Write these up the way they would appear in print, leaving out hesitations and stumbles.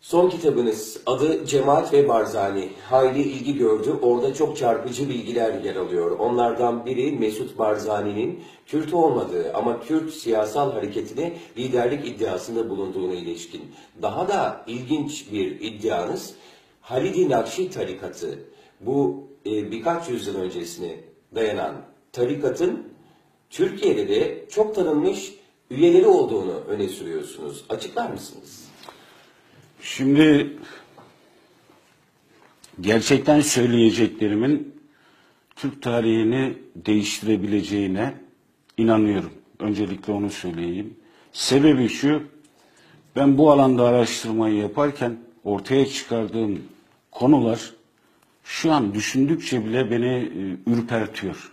Son kitabınız adı Cemaat ve Barzani. Hayli ilgi gördü. Orada çok çarpıcı bilgiler yer alıyor. Onlardan biri Mesut Barzani'nin Kürt olmadığı ama Kürt siyasal hareketine liderlik iddiasında bulunduğuna ilişkin. Daha da ilginç bir iddianız Halid-i Nakşi tarikatı. Bu birkaç yüzyıl öncesine dayanan tarikatın Türkiye'de de çok tanınmış üyeleri olduğunu öne sürüyorsunuz. Açıklar mısınız? Şimdi gerçekten söyleyeceklerimin Türk tarihini değiştirebileceğine inanıyorum. Öncelikle onu söyleyeyim. Sebebi şu, ben bu alanda araştırmayı yaparken ortaya çıkardığım konular şu an düşündükçe bile beni ürpertiyor.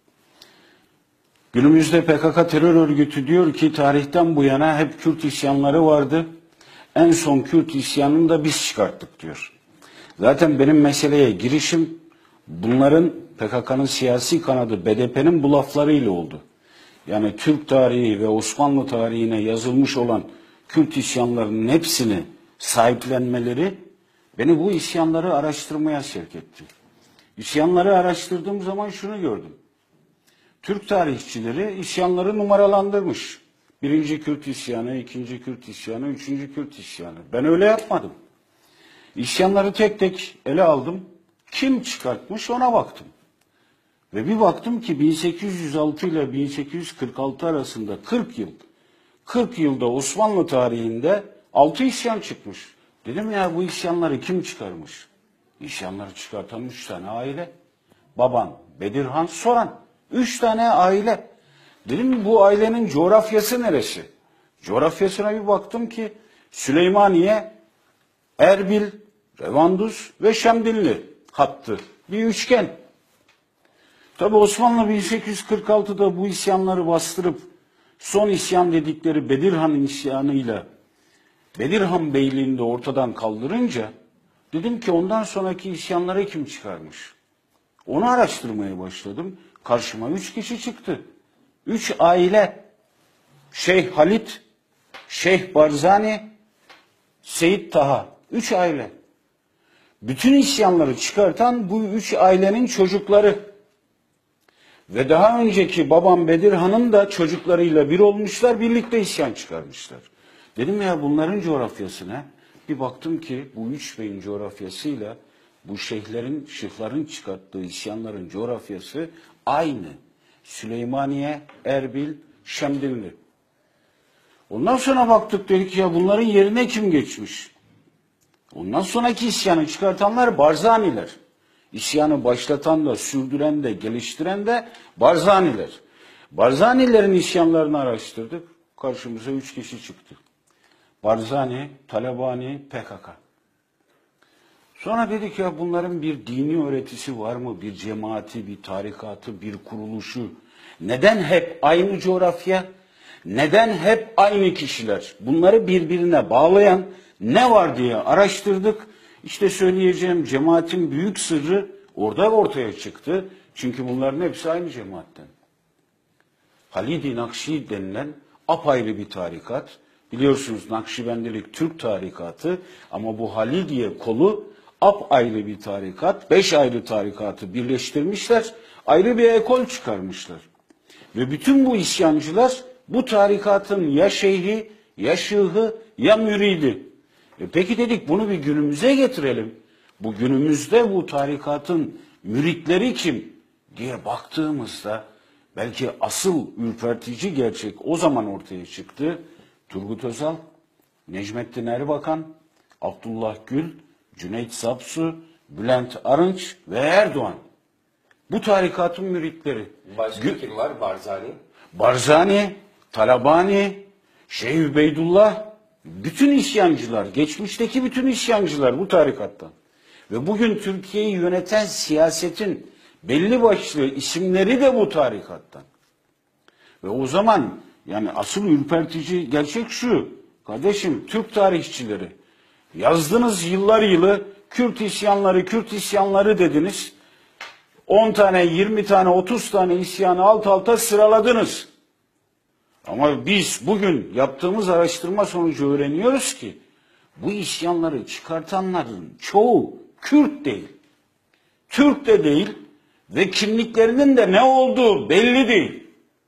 Günümüzde PKK terör örgütü diyor ki tarihten bu yana hep Kürt isyanları vardı. En son Kürt isyanını da biz çıkarttık diyor. Zaten benim meseleye girişim bunların PKK'nın siyasi kanadı BDP'nin bu laflarıyla oldu. Yani Türk tarihi ve Osmanlı tarihine yazılmış olan Kürt isyanlarının hepsini sahiplenmeleri beni bu isyanları araştırmaya sevk etti. İsyanları araştırdığım zaman şunu gördüm. Türk tarihçileri isyanları numaralandırmış. Birinci Kürt isyanı, ikinci Kürt isyanı, üçüncü Kürt isyanı. Ben öyle yapmadım. İsyanları tek tek ele aldım. Kim çıkartmış ona baktım. Ve bir baktım ki 1806 ile 1846 arasında 40 yıl. 40 yılda Osmanlı tarihinde 6 isyan çıkmış. Dedim ya bu isyanları kim çıkarmış? İsyanları çıkartan 3 tane aile. Baban, Bedirhan, Soran. 3 tane aile. Dedim bu ailenin coğrafyası neresi? Coğrafyasına bir baktım ki Süleymaniye, Erbil, Revanduz ve Şemdinli hattı. Bir üçgen. Tabi Osmanlı 1846'da bu isyanları bastırıp son isyan dedikleri Bedirhan isyanıyla Bedirhan Beyliği'ni de ortadan kaldırınca dedim ki ondan sonraki isyanları kim çıkarmış? Onu araştırmaya başladım. Karşıma 3 kişi çıktı. 3 aile. Şeyh Halit, Şeyh Barzani, Seyit Taha. 3 aile. Bütün isyanları çıkartan bu 3 ailenin çocukları. Ve daha önceki babam Bedirhan'ın da çocuklarıyla bir olmuşlar, birlikte isyan çıkarmışlar. Dedim ya bunların coğrafyası ne? Bir baktım ki bu 3 beyin coğrafyasıyla bu şıhların çıkarttığı isyanların coğrafyası aynı. Süleymaniye, Erbil, Şemdinli. Ondan sonra baktık dedik ya bunların yerine kim geçmiş? Ondan sonraki isyanı çıkartanlar Barzaniler. İsyanı başlatan da, sürdüren de, geliştiren de Barzaniler. Barzanilerin isyanlarını araştırdık. Karşımıza 3 kişi çıktı. Barzani, Talabani, PKK. Sonra dedik ya bunların bir dini öğretisi var mı? Bir cemaati, bir tarikatı, bir kuruluşu. Neden hep aynı coğrafya? Neden hep aynı kişiler? Bunları birbirine bağlayan ne var diye araştırdık. İşte söyleyeceğim cemaatin büyük sırrı orada ortaya çıktı. Çünkü bunların hepsi aynı cemaatten. Halid-i Nakşi denilen apayrı bir tarikat. Biliyorsunuz Nakşibendilik Türk tarikatı ama bu Halidiye kolu apayrı bir tarikat. 5 ayrı tarikatı birleştirmişler. Ayrı bir ekol çıkarmışlar. Ve bütün bu isyancılar bu tarikatın ya şeyhi, ya şıhı, ya müridi. Peki dedik bunu bir günümüze getirelim. Bu günümüzde bu tarikatın müritleri kim diye baktığımızda belki asıl ürpertici gerçek o zaman ortaya çıktı. Turgut Özal, Necmettin Erbakan, Abdullah Gül, Cüneyt Sapsu, Bülent Arınç ve Erdoğan. Bu tarikatın müritleri. Başka kim var? Barzani. Barzani, Talabani, Şeyh Übeydullah, bütün isyancılar, geçmişteki bütün isyancılar bu tarikattan. Ve bugün Türkiye'yi yöneten siyasetin belli başlı isimleri de bu tarikattan. Ve o zaman yani asıl ürpertici gerçek şu. Kardeşim Türk tarihçileri yazdınız yıllar yılı Kürt isyanları dediniz. 10 tane, 20 tane, 30 tane isyanı alt alta sıraladınız. Ama biz bugün yaptığımız araştırma sonucu öğreniyoruz ki bu isyanları çıkartanların çoğu Kürt değil. Türk de değil ve kimliklerinin de ne olduğu belli değil.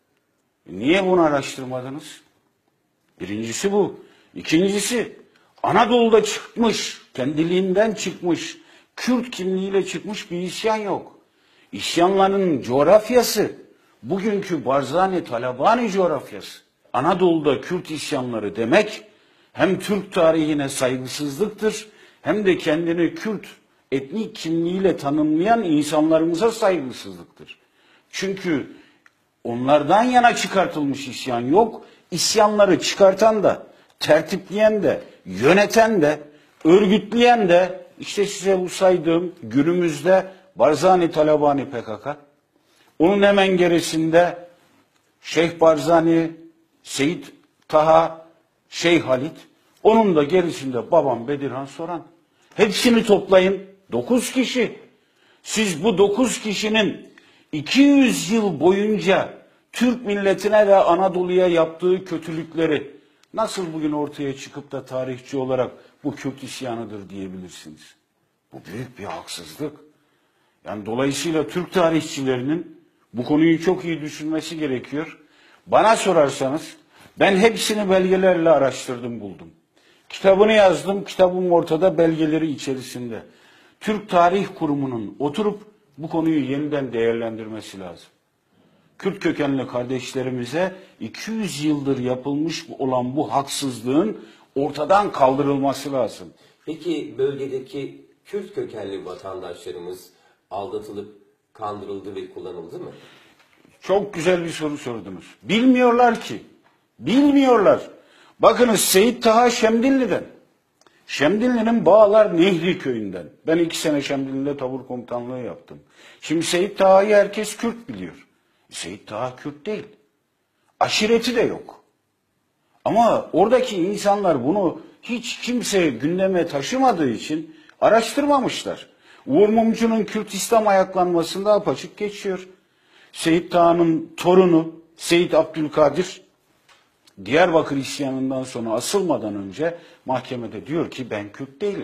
Niye bunu araştırmadınız? Birincisi bu. İkincisi, Anadolu'da çıkmış, kendiliğinden çıkmış, Kürt kimliğiyle çıkmış bir isyan yok. İsyanların coğrafyası, bugünkü Barzani-Talabani coğrafyası. Anadolu'da Kürt isyanları demek, hem Türk tarihine saygısızlıktır, hem de kendini Kürt etnik kimliğiyle tanımlayan insanlarımıza saygısızlıktır. Çünkü onlardan yana çıkartılmış isyan yok. İsyanları çıkartan da, tertipleyen de, yöneten de, örgütleyen de, işte size bu saydığım günümüzde Barzani Talabani PKK. Onun hemen gerisinde Şeyh Barzani, Seyit Taha, Şeyh Halit. Onun da gerisinde babam Bedirhan Soran. Hepsini toplayın. 9 kişi. Siz bu 9 kişinin 200 yıl boyunca Türk milletine ve Anadolu'ya yaptığı kötülükleri nasıl bugün ortaya çıkıp da tarihçi olarak bu Kürt isyanıdır diyebilirsiniz? Bu büyük bir haksızlık. Yani dolayısıyla Türk tarihçilerinin bu konuyu çok iyi düşünmesi gerekiyor. Bana sorarsanız ben hepsini belgelerle araştırdım, buldum. Kitabını yazdım, kitabım ortada, belgeleri içerisinde. Türk Tarih Kurumu'nun oturup bu konuyu yeniden değerlendirmesi lazım. Kürt kökenli kardeşlerimize 200 yıldır yapılmış olan bu haksızlığın ortadan kaldırılması lazım. Peki bölgedeki Kürt kökenli vatandaşlarımız aldatılıp kandırıldı ve kullanıldı mı? Çok güzel bir soru sordunuz. Bilmiyorlar ki. Bilmiyorlar. Bakınız Seyit Taha Şemdinli'den. Şemdinli'nin Bağlar Nehri köyünden. Ben 2 sene Şemdinli'de tabur komutanlığı yaptım. Şimdi Seyit Taha'yı herkes Kürt biliyor. Seyit Taha Kürt değil. Aşireti de yok. Ama oradaki insanlar bunu hiç kimse gündeme taşımadığı için araştırmamışlar. Uğur Mumcu'nun Kürt İslam ayaklanmasında apaçık geçiyor. Seyit Taha'nın torunu Seyit Abdülkadir Diyarbakır isyanından sonra asılmadan önce mahkemede diyor ki ben Kürt değilim.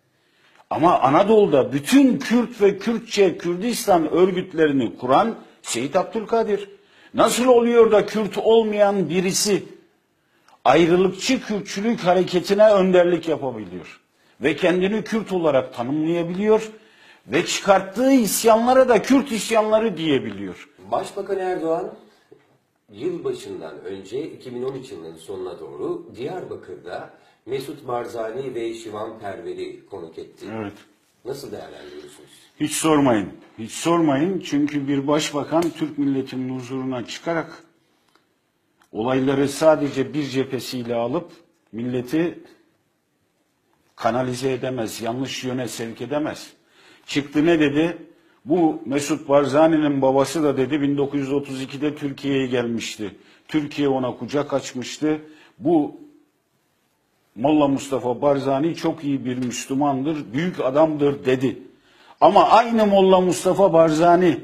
Ama Anadolu'da bütün Kürt ve Kürtçe Kürdistan örgütlerini kuran Seyit Abdülkadir. Nasıl oluyor da Kürt olmayan birisi ayrılıkçı Kürtçülük hareketine önderlik yapabiliyor? Ve kendini Kürt olarak tanımlayabiliyor ve çıkarttığı isyanlara da Kürt isyanları diyebiliyor. Başbakan Erdoğan yılbaşından önce 2013 yılının sonuna doğru Diyarbakır'da Mesut Barzani ve Şivan Perver'i konuk etti. Evet. Nasıl değerlendiriyorsunuz? Hiç sormayın. Hiç sormayın. Çünkü bir başbakan Türk milletinin huzuruna çıkarak olayları sadece bir cephesiyle alıp milleti kanalize edemez, yanlış yöne sevk edemez. Çıktı ne dedi? Bu Mesut Barzani'nin babası da dedi 1932'de Türkiye'ye gelmişti. Türkiye ona kucak açmıştı. Bu Molla Mustafa Barzani çok iyi bir Müslümandır, büyük adamdır dedi. Ama aynı Molla Mustafa Barzani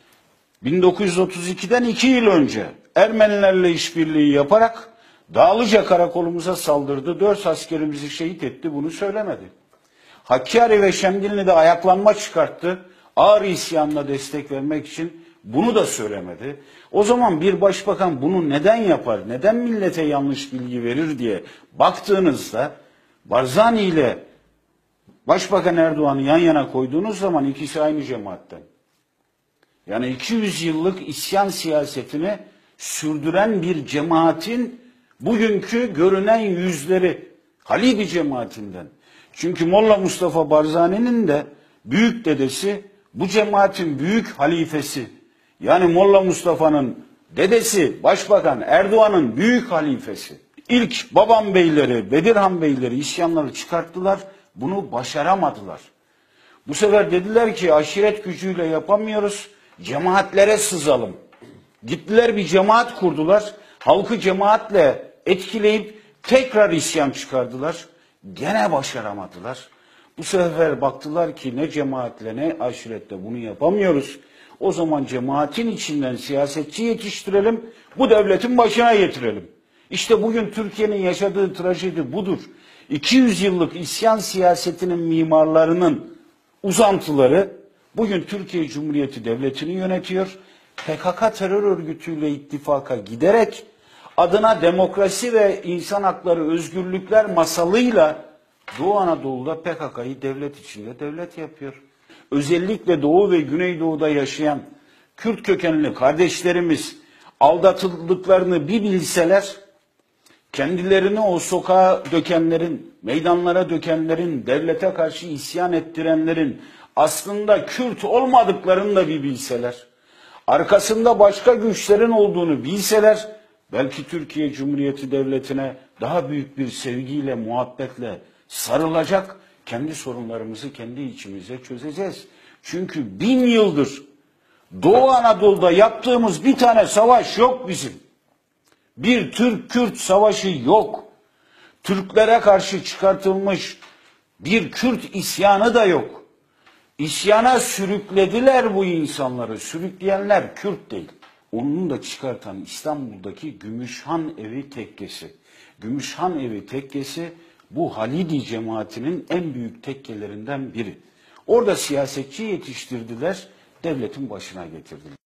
1932'den 2 yıl önce Ermenilerle işbirliği yaparak Dağlıca karakolumuza saldırdı. 4 askerimizi şehit etti. Bunu söylemedi. Hakkari ve Şemdinli'de ayaklanma çıkarttı. Ağrı isyanına destek vermek için bunu da söylemedi. O zaman bir başbakan bunu neden yapar? Neden millete yanlış bilgi verir diye baktığınızda Barzani ile Başbakan Erdoğan'ı yan yana koyduğunuz zaman ikisi aynı cemaatten. Yani 200 yıllık isyan siyasetini sürdüren bir cemaatin bugünkü görünen yüzleri Halidi cemaatinden. Çünkü Molla Mustafa Barzani'nin de büyük dedesi bu cemaatin büyük halifesi. Yani Molla Mustafa'nın dedesi Başbakan Erdoğan'ın büyük halifesi. İlk babam beyleri, Bedirhan beyleri isyanları çıkarttılar. Bunu başaramadılar. Bu sefer dediler ki aşiret gücüyle yapamıyoruz. Cemaatlere sızalım. Gittiler bir cemaat kurdular. Halkı cemaatle etkileyip tekrar isyan çıkardılar. Gene başaramadılar. Bu sefer baktılar ki ne cemaatle ne aşiretle bunu yapamıyoruz. O zaman cemaatin içinden siyasetçi yetiştirelim, bu devletin başına getirelim. İşte bugün Türkiye'nin yaşadığı trajedi budur. 200 yıllık isyan siyasetinin mimarlarının uzantıları bugün Türkiye Cumhuriyeti Devleti'ni yönetiyor. PKK terör örgütüyle ittifaka giderek adına demokrasi ve insan hakları, özgürlükler masalıyla Doğu Anadolu'da PKK'yı devlet içinde devlet yapıyor. Özellikle Doğu ve Güneydoğu'da yaşayan Kürt kökenli kardeşlerimiz aldatıldıklarını bir bilseler, kendilerini o sokağa dökenlerin, meydanlara dökenlerin, devlete karşı isyan ettirenlerin aslında Kürt olmadıklarını da bir bilseler, arkasında başka güçlerin olduğunu bilseler, belki Türkiye Cumhuriyeti Devleti'ne daha büyük bir sevgiyle, muhabbetle sarılacak, kendi sorunlarımızı kendi içimize çözeceğiz. Çünkü 1000 yıldır Doğu Anadolu'da yaptığımız bir tane savaş yok bizim. Bir Türk-Kürt savaşı yok. Türklere karşı çıkartılmış bir Kürt isyanı da yok. İsyana sürüklediler bu insanları. Sürükleyenler Kürt değil. Onun da çıkartan İstanbul'daki Gümüşhan Evi Tekkesi. Gümüşhan Evi Tekkesi bu Halidi cemaatinin en büyük tekkelerinden biri. Orada siyasetçi yetiştirdiler, devletin başına getirdiler.